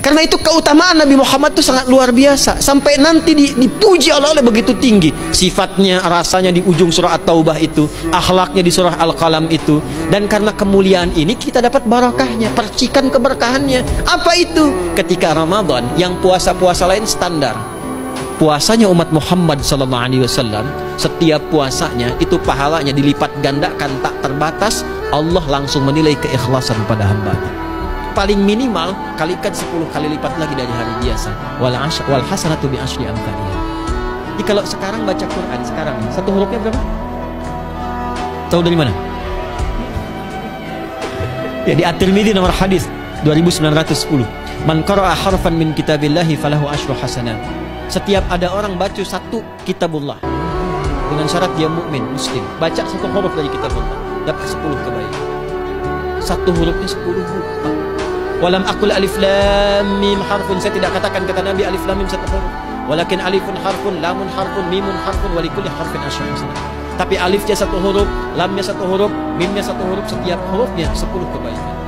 Karena itu keutamaan Nabi Muhammad itu sangat luar biasa. Sampai nanti dipuji Allah begitu tinggi. Sifatnya, rasanya di ujung surah At-Taubah itu, akhlaknya di surah Al-Qalam itu. Dan karena kemuliaan ini kita dapat barakahnya, percikan keberkahannya. Apa itu? Ketika Ramadan, yang puasa-puasa lain standar. Puasanya umat Muhammad SAW, setiap puasanya itu pahalanya dilipat gandakan tak terbatas. Allah langsung menilai keikhlasan pada hambanya. Paling minimal kalikan 10 kali lipat lagi dari hari biasa. Wal hasanatu bi asyri amsalihha. Jadi kalau sekarang baca Quran sekarang satu hurufnya berapa? Tahu dari mana? Ya, di At-Tirmidzi nomor hadis 2910. Man qara'a harfan min kitabillahi falahu asyru hasanat. Setiap ada orang baca satu kitabullah dengan syarat dia mukmin muslim, baca satu huruf dari kitabullah, dapat 10 kebaikan. Satu hurufnya 10 huruf. Walam aqul alif lam mim harfun, saya tidak katakan kata Nabi alif lam mim satu huruf. Walakin alifun harfun, lamun harfun, mimun harfun, wa likulli harfin asyru hasanat. Tapi alifnya satu huruf, lamnya satu huruf, mimnya satu huruf, setiap hurufnya 10 kebaikan.